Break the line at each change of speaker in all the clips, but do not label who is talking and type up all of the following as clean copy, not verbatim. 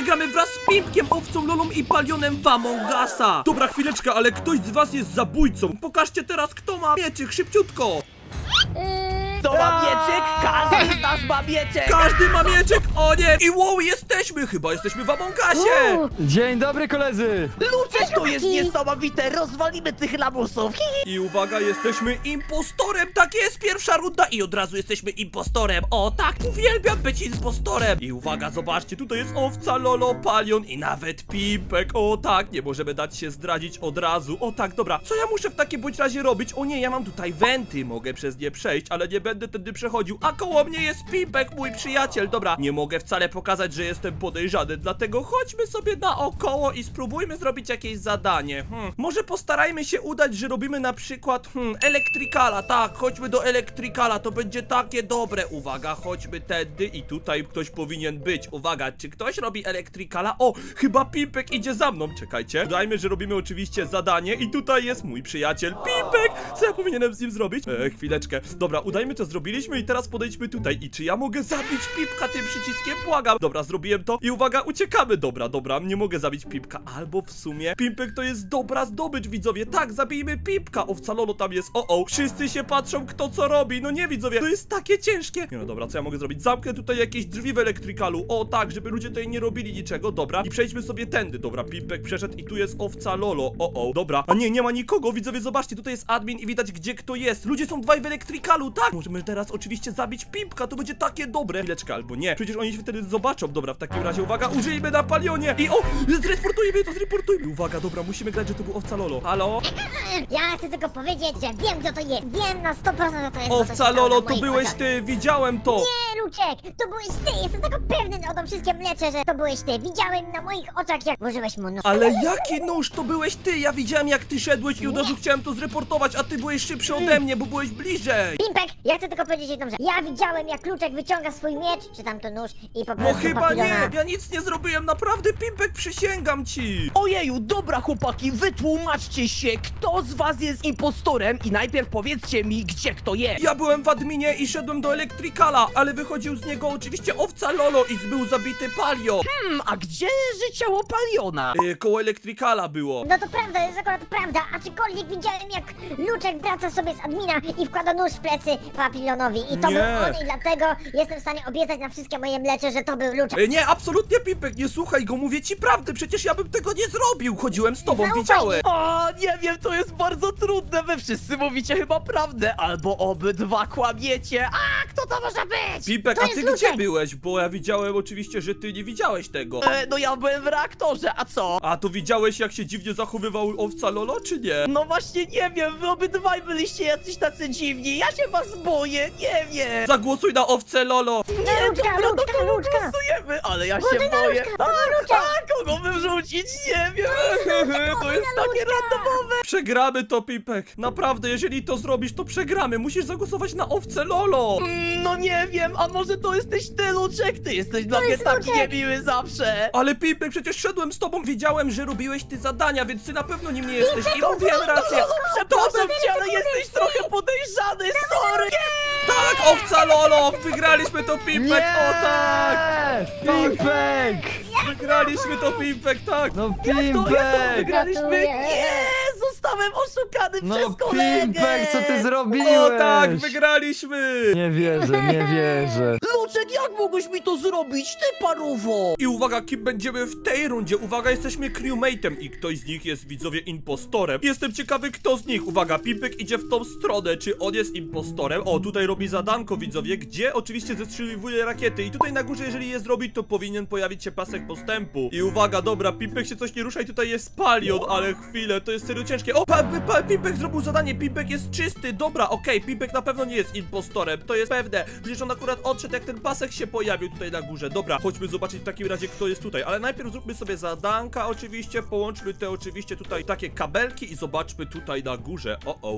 Dzisiaj gramy wraz z Pimpkiem, Owcą Lolą i Palionem w Among Usa. Dobra, chwileczkę, ale ktoś z was jest zabójcą. Pokażcie teraz, kto ma mieczyk, szybciutko.
Kto ma mieczyk? Każdy z nas ma mieczyk!
Każdy ma mieczyk! O nie! I wow, jesteśmy! Chyba jesteśmy w Among Usie!
Dzień dobry, koledzy!
Luczek, to jest niesamowite! Rozwalimy tych lamusów!
I uwaga, jesteśmy impostorem! Tak jest, pierwsza runda i od razu jesteśmy impostorem! O tak, uwielbiam być impostorem! I uwaga, zobaczcie, tutaj jest Owca, Lolo, Palion i nawet Pimpek! O tak, nie możemy dać się zdradzić od razu! O tak, dobra, co ja muszę w takim bądź razie robić? O nie, ja mam tutaj wenty, mogę przez nie przejść, ale nie będę tędy przechodził, a koło mnie jest Pimpek, mój przyjaciel! Dobra, nie mogę wcale pokazać, że jestem podejrzany, dlatego chodźmy sobie naokoło i spróbujmy zrobić jakieś zadanie. Może postarajmy się udać, że robimy na przykład, elektrykala, tak, chodźmy do elektrykala, to będzie takie dobre. Uwaga, chodźmy tędy i tutaj ktoś powinien być. Uwaga, czy ktoś robi elektrykala? O, chyba Pimpek idzie za mną, czekajcie. Udajmy, że robimy oczywiście zadanie i tutaj jest mój przyjaciel Pimpek. Co ja powinienem z nim zrobić? Chwileczkę. Dobra, udajmy, to zrobiliśmy i teraz podejdźmy tutaj. I czy ja mogę zabić Pimpka tym przyciskiem? Błagam. Dobra, zrobiłem to i uwaga, uciekamy. Dobra, nie mogę zabić Pimpka. Albo w sumie Pimpek to jest dobra zdobycz, widzowie. Tak, zabijmy Pimpka. Owca Lolo tam jest. Wszyscy się patrzą, kto co robi. No nie, widzowie, to jest takie ciężkie. Nie, no dobra, co ja mogę zrobić? Zamknę tutaj jakieś drzwi w elektrykalu. O tak, żeby ludzie tutaj nie robili niczego. Dobra, i przejdźmy sobie tędy. Dobra, Pimpek przeszedł i tu jest Owca Lolo. Dobra. A nie ma nikogo. Widzowie, zobaczcie, tutaj jest admin i widać, gdzie kto jest. Ludzie są dwaj w elektrykalu, tak. Możemy teraz oczywiście zabić Pimpka. To będzie takie dobre. Chwileczkę, albo nie. Przecież oni się wtedy zobaczą. Dobra, w takim razie, uwaga, użyjmy na Palionie. I zreportujmy. Uwaga, dobra, musimy grać, że to był Owca Lolo. Halo?
Ja chcę tylko powiedzieć, że wiem, kto to jest. Wiem na 100%, że to jest.
Owca Lolo, to byłeś ty, widziałem to.
Nie, Luczek, to byłeś ty. Jestem tego pewny o tym wszystkim mlecze, że to byłeś ty. Widziałem na moich oczach, jak włożyłeś mu nóż.
Ale jaki nóż? To byłeś ty. Ja widziałem, jak ty szedłeś i od razu chciałem to zreportować, a ty byłeś szybszy ode mnie, bo byłeś bliżej.
Pimpek, ja chcę tylko powiedzieć jedną rzecz. Ja widziałem, jak Luczek wyciąga swój miecz, czy tam to nóż i po prostu
No chyba
Papilona...
nie, ja nic nie zrobiłem, naprawdę, Pimpek, przysięgam ci.
Ojeju, dobra chłopaki, wytłumaczcie się, kto z was jest impostorem i najpierw powiedzcie mi, gdzie kto jest.
Ja byłem w adminie i szedłem do elektrykala, ale wychodził z niego oczywiście Owca Lolo i był zabity Palio.
A gdzie leży ciało Paliona?
Koło elektrykala było.
No to prawda, jest akurat prawda, aczkolwiek widziałem, jak Luczek wraca sobie z admina i wkłada nóż w plecy Papilonowi i to
Nie.
był on i dlatego jestem w stanie obiecać na wszystkie moje mlecze, że to był Luczek.
Nie, absolutnie, Pimpek, nie słuchaj go, mówię ci prawdę, przecież ja bym tego nie zrobił. Chodziłem z tobą,
Zaufaj
widziałem.
O, nie wiem, to jest bardzo trudne, wy wszyscy mówicie chyba prawdę, albo obydwa kłamiecie. A, kto to może być?
Pimpek,
To
a
jest
ty
Luczek.
gdzie byłeś? Bo ja widziałem oczywiście, że ty nie widziałeś tego.
No ja byłem w reaktorze, a co?
A to widziałeś, jak się dziwnie zachowywał Owca Lolo, czy nie?
No właśnie nie wiem, wy obydwaj byliście jacyś tacy dziwni, ja się was boję, nie wiem.
Zagłosuj na Owcę Lolo.
Nie,
Luczka,
dobra,
Luczka,
to
Luczka.
głosujemy, ale ja się
Głosuj na
boję.
Luczka, na Luczka.
Kogo wyrzucić? Nie wiem. To jest
na
takie
Luczka.
randomowe.
Przegramy to, Pimpek. Naprawdę, jeżeli to zrobisz, to przegramy. Musisz zagłosować na Owcę Lolo.
No nie wiem, a może to jesteś ty, Luczek? Ty jesteś dla mnie
jest
taki
Luczek.
niemiły zawsze.
Ale Pimpek, przecież szedłem z tobą, wiedziałem, że robiłeś ty zadania, więc ty na pewno nim nie jesteś. I mówiłem rację.
Przepraszam cię, ale jesteś trochę podejrzany, sorry.
Tak, Owca Lolo, wygraliśmy to, Pimpek. O tak.
Pimpek!
Wygraliśmy to, Pimpek, tak.
No
Jak to
Pimpek!
wygraliśmy?
Gratuluję.
Nie, zostałem oszukany
No
przez kolegę.
Pimpek, co ty
O
zrobiłeś?
tak, wygraliśmy.
Nie wierzę.
Luczek, jak mogłeś mi to zrobić, ty paruwo?
I uwaga, kim będziemy w tej rundzie? Uwaga, jesteśmy crewmate'em i ktoś z nich jest, widzowie, impostorem. Jestem ciekawy, kto z nich. Uwaga, Pimpek idzie w tą stronę. Czy on jest impostorem? O, tutaj robi zadanko, widzowie, gdzie oczywiście zestrzeliwuje rakiety. I tutaj na górze, jeżeli je zrobi, to powinien pojawić się pasek postępu. I uwaga, dobra, Pimpek się coś nie rusza i tutaj jest Palion, ale chwilę, to jest serio ciężkie. O, Pimpek zrobił zadanie, Pimpek jest czysty. Dobra, okej, Pimpek na pewno nie jest impostorem, to jest pewne. Przecież on akurat odszedł, jak ten pasek się pojawił tutaj na górze. Dobra, chodźmy zobaczyć w takim razie, kto jest tutaj. Ale najpierw zróbmy sobie zadanka oczywiście, połączmy te oczywiście tutaj takie kabelki i zobaczmy tutaj na górze.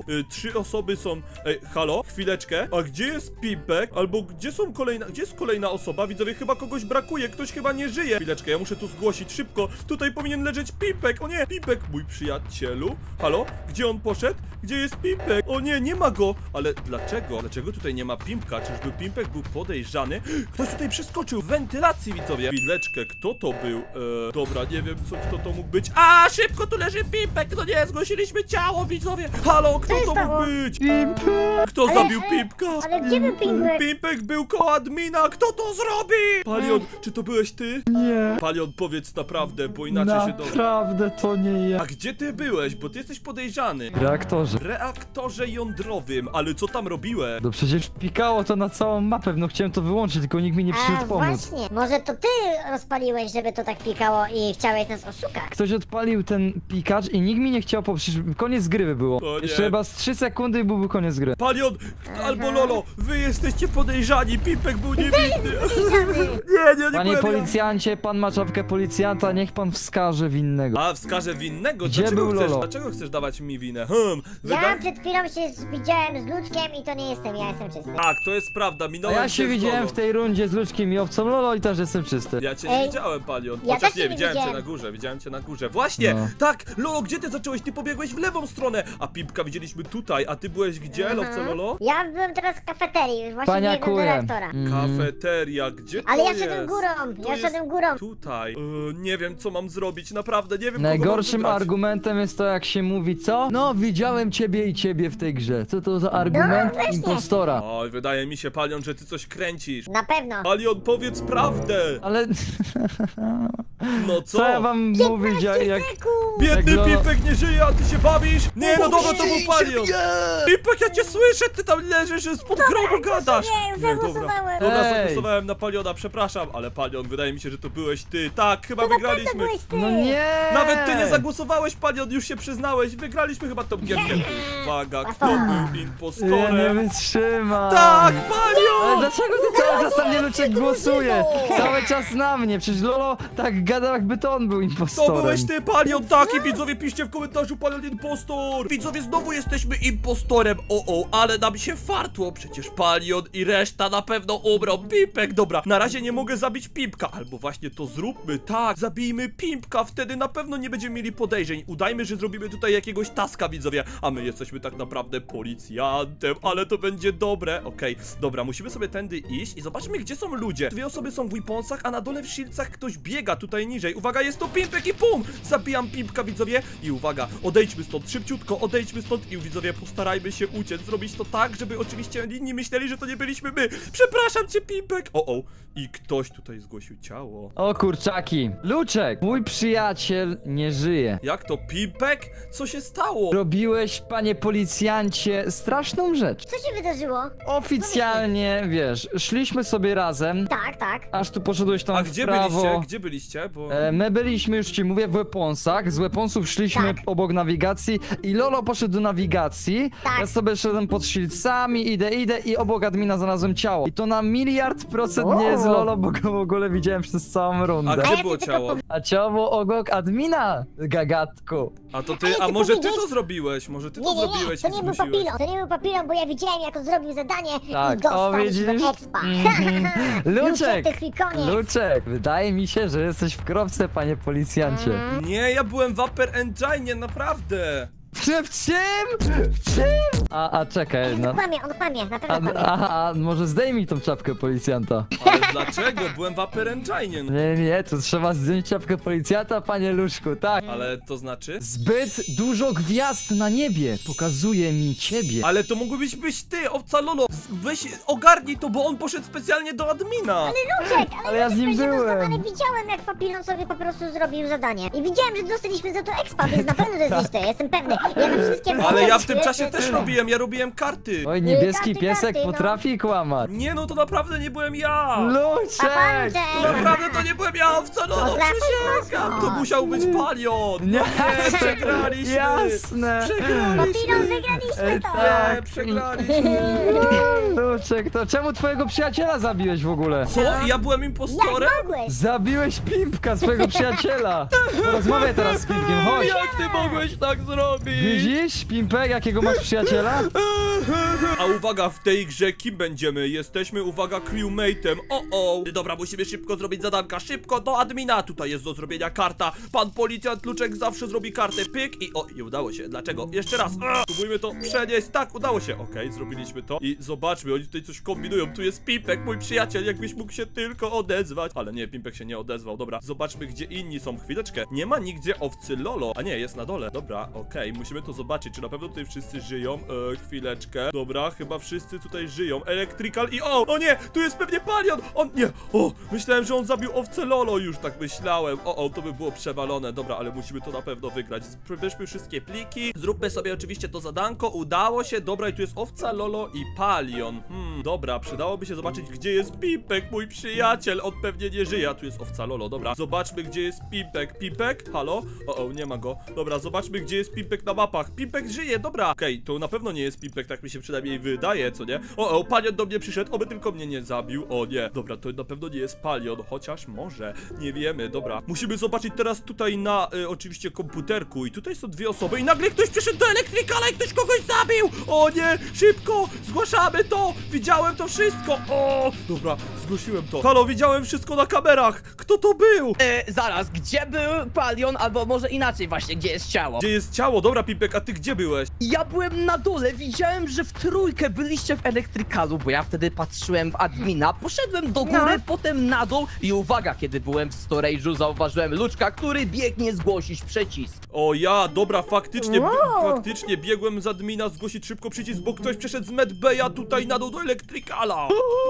3 osoby są... halo? Chwileczkę. A gdzie jest Pimpek? Albo gdzie jest kolejna osoba? Widzowie, chyba kogoś brakuje, ktoś chyba nie żyje. Chwileczkę, ja muszę tu zgłosić szybko. Tutaj powinien leżeć Pimpek. O nie, Pimpek, mój przyjacielu. Halo? Gdzie on poszedł? Gdzie jest Pimpek? O nie, nie ma go. Ale dlaczego? Dlaczego tutaj nie ma Pimpka? Czyżby Pimpek był podejrzany? podejrzany. Ktoś tutaj przeskoczył w wentylacji, widzowie. Chwileczkę, kto to był? Dobra, nie wiem, kto to mógł być. A, szybko, tu leży Pimpek. No nie, zgłosiliśmy ciało, widzowie. Halo, kto to mógł być? Kto zabił Pimpka?
Ale gdzie był Pimpek?
Pimpek był koło admina. Kto to zrobi? Palion, czy to byłeś ty?
Nie.
Palion, powiedz naprawdę, bo inaczej się dowie.
Naprawdę to nie ja.
A gdzie ty byłeś? Bo ty jesteś podejrzany.
W reaktorze.
W reaktorze jądrowym, ale co tam robiłeś?
No przecież pikało to na całą mapę, no chciałem to wyłączyć, tylko nikt mi nie przyszedł pomóc.
właśnie, może to ty rozpaliłeś, żeby to tak pikało i chciałeś nas oszukać.
Ktoś odpalił ten pikacz i nikt mi nie chciał przecież koniec gry by było.
O nie.
Jeszcze chyba z 3 sekundy i byłby koniec gry.
Palion albo Lolo, wy jesteście podejrzani, Pimpek był niewinny. Nie
Panie
byłem
policjancie, pan ma czapkę policjanta, niech pan wskaże winnego.
ja. A, wskażę winnego?
Gdzie
Dlaczego
był
chcesz,
Lolo?
dlaczego chcesz dawać mi winę?
Ja przed chwilą się widziałem z Luczkiem i to nie jestem, ja jestem czysty.
Tak, to jest prawda,
A
minąłem
ja się
z
widziałem
Lolo.
w tej rundzie z Luczkiem i owcą Lolo i też jestem czysty.
Ja cię nie
Ej,
widziałem, Palion.
ja
Chociaż
też
nie,
cię nie
widziałem cię
widziałem.
na górze, widziałem cię na górze. Właśnie,
No.
tak, Lolo, gdzie ty zacząłeś? Ty pobiegłeś w lewą stronę, a Pimpka widzieliśmy tutaj, a ty byłeś gdzie, Lowce Lolo?
Ja byłem teraz w kafeterii, już właśnie biegłem do
Paniakuję.
reaktora.
Kafeteria, gdzie to
Ale ja
jest?
szedłem górą,
To
ja
jest
szedłem górą.
Tutaj. Nie wiem, co mam zrobić, naprawdę, nie wiem, kogo
Najgorszym
mam wybrać.
argumentem jest to, jak się mówi, co? No, widziałem ciebie i ciebie w tej grze. Co to za argument
No, właśnie.
impostora?
Oj, wydaje mi się, Palion, że ty coś kręcisz.
Na pewno.
Palion, powiedz prawdę!
Ale
No co?
co ja wam mówić, jak...
Biedny
Jak Lolo-
Pimpek nie żyje, a ty się bawisz? Nie, no dobra, to był Palion! Pimpek, ja cię słyszę, ty tam leżysz, spod grobu gadasz!
nie, zagłosowałem.
Dobra,
Ej.
zagłosowałem na Paliona, przepraszam, ale Palion, wydaje mi się, że to byłeś ty. Tak, chyba
To
wygraliśmy.
byłeś ty.
No nie!
Nawet ty nie zagłosowałeś, Palion, już się przyznałeś. Wygraliśmy chyba tą gierkę. Uwaga, kto był
Ja nie
impostorem?
wytrzymam.
Tak,
Ale
Palion!
dlaczego ty cały czas na mnie Luczek głosuje? Cały czas na mnie, przecież Lolo tak gadał, jakby to on był
To
impostorem.
byłeś ty, Palion, tak, i widzowie piszcie w komentarzu, Palion impostor. Widzowie, znowu jesteśmy impostorem. Ale nam się fartło, przecież Palion i reszta na pewno umrą. Pimpek, dobra, na razie nie mogę zabić Pimpka, albo właśnie to zróbmy, tak, zabijmy Pimpka, wtedy na pewno nie będziemy mieli podejrzeń. Udajmy, że zrobimy tutaj jakiegoś taska, widzowie, a my jesteśmy tak naprawdę policjantem, ale to będzie dobre. Okej, dobra, musimy sobie tędy iść i zobaczmy, gdzie są ludzie. Dwie osoby są w weaponsach, a na dole w shieldsach ktoś biega tutaj niżej. Uwaga, jest to Pimpek i pum! Zabijam Pimpka, widzowie, i uwaga, odejdźmy stąd, szybciutko, odejdźmy stąd i widzowie, postarajmy się uciec, zrobić to tak, żeby oczywiście inni myśleli, że to nie byliśmy my. Przepraszam cię, Pimpek! I ktoś tutaj zgłosił ciało.
O kurczaki, Luczek, mój przyjaciel nie żyje.
Jak to, Pimpek? Co się stało?
Robiłeś, panie policjancie, straszną rzecz.
Co się wydarzyło?
Oficjalnie, wiesz, szliśmy sobie razem,
Tak, tak.
aż tu poszedłeś tam
A
w
gdzie
prawo.
byliście? Gdzie byliście? Bo...
My byliśmy, już ci mówię, w weaponsach. Z weaponsów szliśmy
Tak.
obok nawigacji i Lolo poszedł do nawigacji.
Tak.
Ja sobie szedłem pod shieldsami, idę i obok admina znalazłem ciało. I to na 1,000,000% nie jest
O.
Lolo, bo go w ogóle widziałem przez całą
A
rundę.
gdzie
ja
było
tylko
ciało?
A ciało było obok admina, gagatku.
A to
Ale
ty,
ty
a może ty
powiedziałeś-
to zrobiłeś? Może ty to
Nie,
zrobiłeś
to
i
nie był
zmusiłeś?
papilon, to nie był papilon, bo ja widziałem, jak on zrobił zadanie
Tak,
i dostaliśmy
widzisz?
expa.
Luczek,
to twój koniec.
Luczek, wydaje mi się, że jesteś w kropce, panie policjancie.
Nie, ja byłem w Upper Engine, naprawdę.
W czym? W czym? A czekaj,
On
no.
kłamie, na pewno kłamie.
A może zdejmij tą czapkę policjanta.
Ale dlaczego? Byłem w Upper Engine.
Nie, to trzeba zdjąć czapkę policjanta, panie Luszku, tak.
Ale to znaczy?
Zbyt dużo gwiazd na niebie pokazuje mi ciebie.
Ale to mógłbyś być ty, owca Lolo. Weź, ogarnij to, bo on poszedł specjalnie do admina.
Luczek,
Ale ja z nim byłem.
Ale widziałem, jak papilon sobie po prostu zrobił zadanie. I widziałem, że dostaliśmy za to expa, więc na pewno to jest ty, jestem pewny. Ja na wszystkie
Ale ja w tym czasie też robiłem, ja robiłem karty.
Oj, niebieski
Karty,
piesek
no.
potrafi kłamać.
Nie no, to naprawdę nie byłem ja.
Luczek!
Naprawdę to nie byłem ja, owca Lolo,
Potrafisz
przysięgam.
kłamać.
To musiał być Palion.
Nie,
przegraliśmy.
Jasne.
Przegraliśmy.
Papilon, wygraliśmy to.
tak.
Nie, przegraliśmy.
Luczek, to czemu twojego przyjaciela zabiłeś w ogóle?
Co? Ja byłem impostorem?
Jak mogłeś?
Zabiłeś Pimpka, swojego przyjaciela. Porozmawiaj teraz z Pimpkiem, chodź.
Jak ty mogłeś tak zrobić?
Widzisz, Pimpek, jakiego masz przyjaciela?
A uwaga, w tej grze kim będziemy? Jesteśmy, uwaga, crewmate'em. Dobra, musimy szybko zrobić zadanka. Szybko do admina. Tutaj jest do zrobienia karta. Pan policjant Luczek zawsze zrobi kartę. Pyk i nie udało się. Dlaczego? Jeszcze raz. Spróbujmy to przenieść. Tak, udało się. Okej, zrobiliśmy to. I zobaczmy, oni tutaj coś kombinują. Tu jest Pimpek, mój przyjaciel. Jakbyś mógł się tylko odezwać. Ale nie, Pimpek się nie odezwał. Dobra, zobaczmy, gdzie inni są. Chwileczkę. Nie ma nigdzie owcy Lolo. A nie, jest na dole. Dobra, okej, musimy to zobaczyć. Czy na pewno tutaj wszyscy żyją? Chwileczkę. Dobra, chyba wszyscy tutaj żyją. Electrical i o nie, tu jest pewnie Palion. On nie. Myślałem, że on zabił owcę Lolo. Już tak myślałem. To by było przewalone. Dobra, ale musimy to na pewno wygrać. Weźmy wszystkie pliki. Zróbmy sobie oczywiście to zadanko. Udało się. Dobra, i tu jest owca Lolo i Palion. Dobra, przydałoby się zobaczyć, gdzie jest Pimpek, mój przyjaciel. On pewnie nie żyje. A tu jest owca Lolo. Dobra, zobaczmy, gdzie jest Pimpek. Pimpek? Halo? Nie ma go. Dobra, zobaczmy, gdzie jest Pimpek na mapach. Pimpek żyje, dobra. Okej, to na pewno nie jest Pimpek, tak mi się przynajmniej wydaje, co nie? Palion do mnie przyszedł, oby tylko mnie nie zabił. O nie, dobra, to na pewno nie jest Palion, chociaż może, nie wiemy, dobra. Musimy zobaczyć teraz tutaj na, oczywiście, komputerku i tutaj są dwie osoby i nagle ktoś przyszedł do Electricala i ktoś kogoś zabił! O nie, szybko, zgłaszamy to! Widziałem to wszystko! Dobra, zgłosiłem to. Halo, widziałem wszystko na kamerach! Kto to był?
Zaraz, gdzie był Palion, albo może inaczej właśnie, gdzie jest ciało?
Gdzie jest ciało? Dobra, Pimpek, a ty gdzie byłeś?
Ja byłem na dole, widziałem, że w trójkę byliście w Electricalu, bo ja wtedy patrzyłem w admina, poszedłem do góry, potem na dół i uwaga, kiedy byłem w storage'u, zauważyłem Luczka, który biegnie zgłosić przycisk.
Dobra, faktycznie biegłem z admina zgłosić szybko przycisk, bo ktoś przeszedł z medbaya tutaj na dół do Electricala.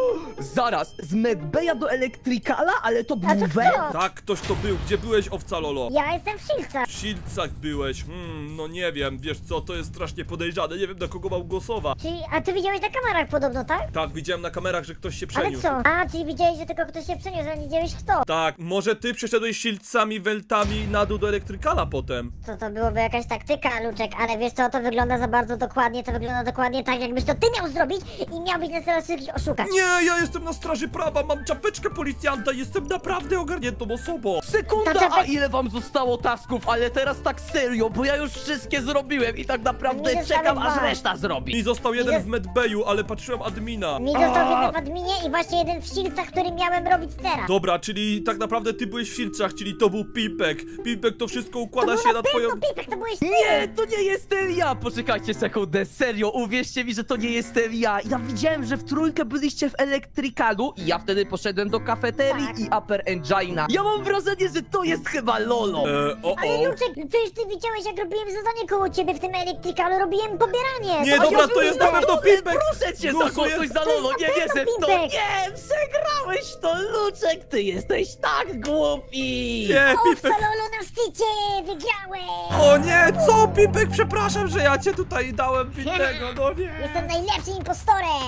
Zaraz, z medbaya do Electricala, ale to był
A to
Wen?
kto?
Tak, ktoś to był. Gdzie byłeś, owca Lolo?
Ja jestem w Szylcach.
W Shieldsach byłeś. No nie wiem, wiesz co, to jest strasznie podejrzane. Nie wiem, na kogo mam głosować.
A ty widziałeś na kamerach podobno, tak?
Tak, widziałem na kamerach, że ktoś się
Ale
przeniósł.
co? Czyli widziałeś, że tylko ktoś się przeniósł, a nie wiedziałeś kto.
Tak, może ty przeszedłeś Shieldsami, weltami na dół do Electricala potem.
To byłoby jakaś taktyka, Luczek, ale wiesz co, to wygląda za bardzo dokładnie, to wygląda dokładnie tak, jakbyś to ty miał zrobić i miałbyś nas teraz wszystkich oszukać.
Nie, ja jestem na straży prawa, mam czapeczkę policjanta, jestem naprawdę ogarniętą osobą.
Sekunda,
To
a ile wam zostało tasków, ale teraz tak serio, bo ja już wszystkie zrobiłem i tak naprawdę
Mi zostały
czekam, aż
dwa.
reszta zrobi.
Mi został jeden w medbayu, ale patrzyłem admina.
Mi został jeden w adminie i właśnie jeden w Szylcach, który miałem robić teraz.
Dobra, czyli tak naprawdę ty byłeś w Shieldsach, czyli to był Pimpek. Pimpek to wszystko układa się na twoją...
Pipek, to byłeś ty!
Nie, to nie jestem ja! Poczekajcie sekundę, serio, uwierzcie mi, że to nie jestem ja. Ja widziałem, że w trójkę byliście w Electricalu i ja wtedy poszedłem do kafeterii
Tak.
i Upper Engina. Ja mam wrażenie, że to jest chyba Lolo.
Ale Luczek, przecież ty widziałeś, jak robiłem zadanie koło ciebie w tym Electricalu, robiłem pobieranie!
Nie,
To
dobra,
ja
to jest
byłem
na pewno
Lolo,
Pimpek!
proszę cię,
Głosuję.
zagłosuj za Lolo, nie
To jest
wierzę w to.
Pimpek.
Nie, przegrałeś to, Luczek, ty jesteś tak głupi.
Nie,
Owca
Pimpek!
Lolo na szczycie! Wygrałem!
O nie, co, Pimpek? Przepraszam, że ja cię tutaj dałem winnego, no nie.
Jestem najlepszym impostorem!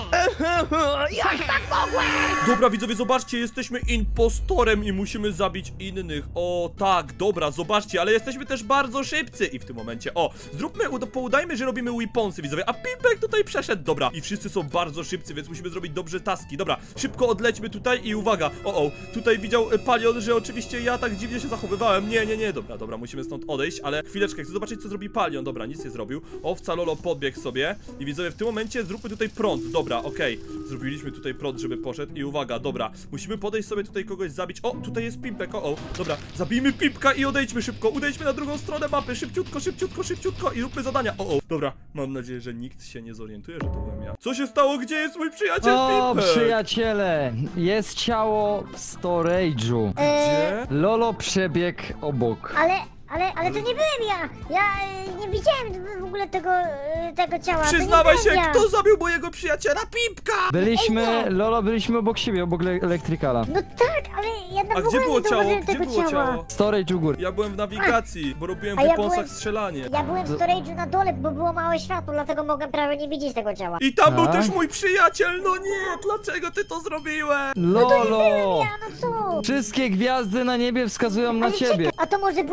Jak tak mogłem?
Dobra, widzowie, zobaczcie, jesteśmy impostorem i musimy zabić innych. O, tak, dobra, zobaczcie, ale jesteśmy też bardzo szybcy. I w tym momencie, poudajmy, że robimy weaponsy, widzowie, a Pimpek tutaj przeszedł. Dobra, i wszyscy są bardzo szybcy, więc musimy zrobić dobrze taski. Dobra, szybko odlećmy tutaj i uwaga, tutaj widział Palion, że oczywiście ja tak dziwnie się zachowywałem. Nie, dobra, musimy stąd odejść, ale chwileczkę, chcę zobaczyć, co zrobi Palion. Dobra, nic nie zrobił. Owca Lolo podbiegł sobie i widzowie, w tym momencie zróbmy tutaj prąd. Dobra, okej. Zrobiliśmy tutaj prąd, żeby poszedł i uwaga, dobra, musimy podejść sobie tutaj kogoś zabić. O, tutaj jest Pimpek, dobra, zabijmy Pimpka i odejdźmy szybko, udejdźmy na drugą stronę mapy, szybciutko i róbmy zadania. Dobra, mam nadzieję, że nikt się nie zorientuje, że to byłem ja. Co się stało? Gdzie jest mój przyjaciel Pimpek?
Przyjaciele, jest ciało w storage'u.
Gdzie?
Lolo przebiegł obok.
Ale to nie byłem ja! Ja nie widziałem w ogóle tego ciała. To
Przyznawaj
nie
się,
byłem ja.
kto zabił mojego przyjaciela Pimpka?
Lolo, byliśmy obok siebie, obok Electricala.
No tak, ale ja na
A gdzie było ciało?
zauważyłem
Gdzie
tego
było ciało?
Storage u góry.
Ja byłem w nawigacji, bo robiłem w
A ja
weaponsach
byłem-
strzelanie.
Ja byłem w storage'u na dole, bo było małe światło, dlatego mogłem prawie nie widzieć tego ciała.
I tam był
Tak?
też mój przyjaciel, no nie, dlaczego ty to zrobiłeś?
Lolo!
Ja, no co?
Wszystkie gwiazdy na niebie wskazują na
Ale
ciebie.
czekaj, a to może byłeś ty,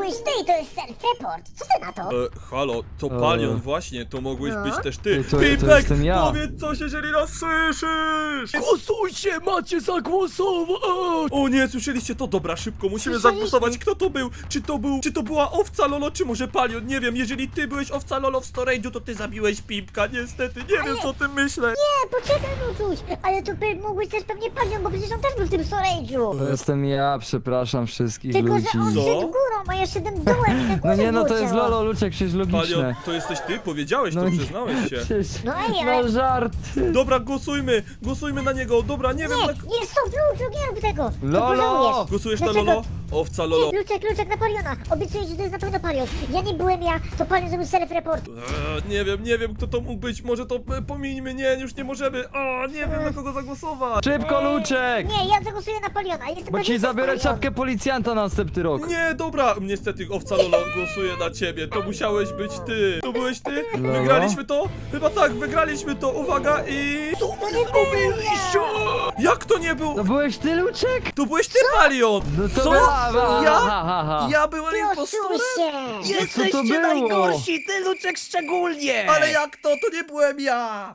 Ej, to jest self-report. Co ty na to?
Halo, to Palion, właśnie, to mogłeś
No.
być też ty.
To
Pimpek,
jestem ja.
powiedz coś, jeżeli nas słyszysz!
Głosujcie, macie zagłosować!
O nie, słyszeliście to? Dobra, szybko, musimy
Słyszeliśmy.
zagłosować, kto to był. Czy to była owca Lolo, czy może Palion? Nie wiem, jeżeli ty byłeś owca Lolo w storage'u, to ty zabiłeś Pimpka, niestety, nie wiem co ty myślę.
Nie, poczekaj, Luczuś. Ale to mógłbyś też pewnie Palion, bo przecież on też był w tym storage'u.
To jestem ja, przepraszam wszystkich
Tylko,
ludzi.
że on
Co?
szedł górą, a ja szedłem dołem i tak
No nie, no to
było
jest
ciało.
Lolo, Luczek, przecież
Palion,
logiczne.
to jesteś ty? Powiedziałeś to,
No nie.
przyznałeś się.
Przecież,
No ej, ale-
no żart.
Dobra, głosujmy na niego, dobra, nie wiem, tak...
Nie, stop, Luczuk, nie rób tego. To
Lolo!
pożałujesz.
Głosujesz na
Dlaczego?
Lolo? Owca Lolo.
Luczek, na Paliona. Obiecuję, że to jest na pewno Palion. Ja nie byłem ja, to Palion zrobił self-report.
Nie wiem kto to mógł być, może to pomińmy, nie, już nie możemy. O, nie wiem na kogo zagłosować.
Szybko, Luczek!
Nie, ja zagłosuję na Paliona. Jestem
Bo
pewien,
ci
że to
zabiorę
jest Palion.
czapkę policjanta na następny rok.
Nie, dobra, niestety owca Lolo głosuje na ciebie, to musiałeś być ty. To byłeś ty?
Lolo?
Wygraliśmy to? Chyba tak, wygraliśmy to, uwaga i...
Co wy zrobiliście?
Jak to nie był?
No byłeś ty, Luczek?
To byłeś ty, Palion!
No to
Co?
Ja?
Ja byłem
Ty
impostorem?
oszuście!
Jesteście
było?
najgorsi, ty Luczek szczególnie!
Ale jak to? To nie byłem ja!